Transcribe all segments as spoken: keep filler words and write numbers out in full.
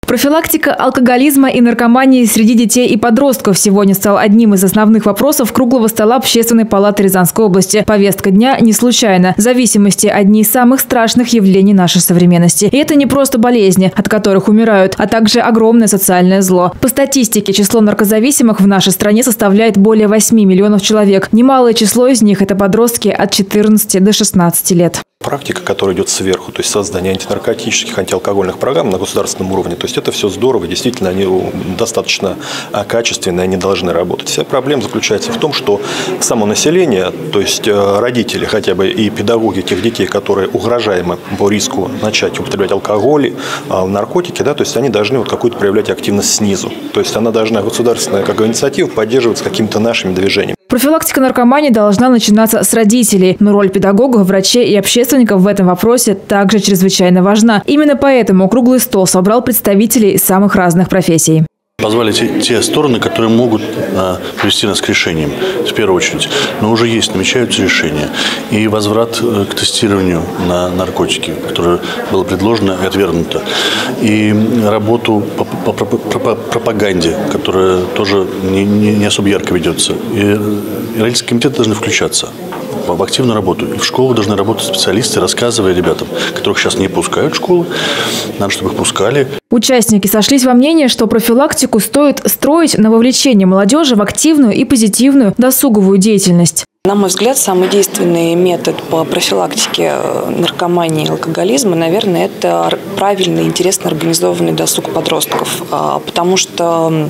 Профилактика алкоголизма и наркомании среди детей и подростков сегодня стал одним из основных вопросов круглого стола Общественной палаты Рязанской области. Повестка дня не случайна. Зависимости – одни из самых страшных явлений нашей современности. И это не просто болезни, от которых умирают, а также огромное социальное зло. По статистике, число наркозависимых в нашей стране составляет более восьми миллионов человек. Немалое число из них – это подростки от четырнадцати до шестнадцати лет. Практика, которая идет сверху, то есть создание антинаркотических, антиалкогольных программ на государственном уровне, то есть это все здорово, действительно, они достаточно качественные, они должны работать. Вся проблема заключается в том, что само население, то есть родители хотя бы и педагоги тех детей, которые угрожаемы по риску начать употреблять алкоголь, наркотики, да, то есть они должны вот какую-то проявлять активность снизу. То есть она должна, государственная как инициатива, поддерживаться какими-то нашими движениями. Профилактика наркомании должна начинаться с родителей, но роль педагогов, врачей и общественников в этом вопросе также чрезвычайно важна. Именно поэтому круглый стол собрал представителей самых разных профессий. Позвали те, те стороны, которые могут а, привести нас к решениям, в первую очередь. Но уже есть, намечаются решения. И возврат к тестированию на наркотики, которое было предложено и отвергнуто. И работу по, по, по, по пропаганде, которая тоже не, не, не особо ярко ведется. И, и родительские комитеты должны включаться в активную работу. И в школах должны работать специалисты, рассказывая ребятам, которых сейчас не пускают в школы, надо, чтобы их пускали. Участники сошлись во мнении, что профилактику стоит строить на вовлечении молодежи в активную и позитивную досуговую деятельность. На мой взгляд, самый действенный метод по профилактике наркомании и алкоголизма, наверное, это правильный, интересно организованный досуг подростков, потому что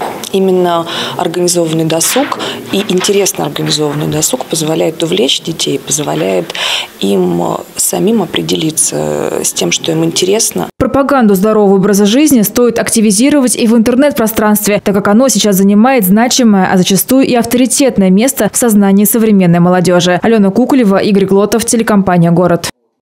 именно организованный досуг и интересно организованный досуг позволяет увлечь детей, позволяет им самим определиться с тем, что им интересно. Пропаганду здорового образа жизни стоит активизировать и в интернет-пространстве, так как оно сейчас занимает значимое, а зачастую и авторитетное место в сознании современной молодежи. Алена Куколева, Игорь Глотов, телекомпания «Город».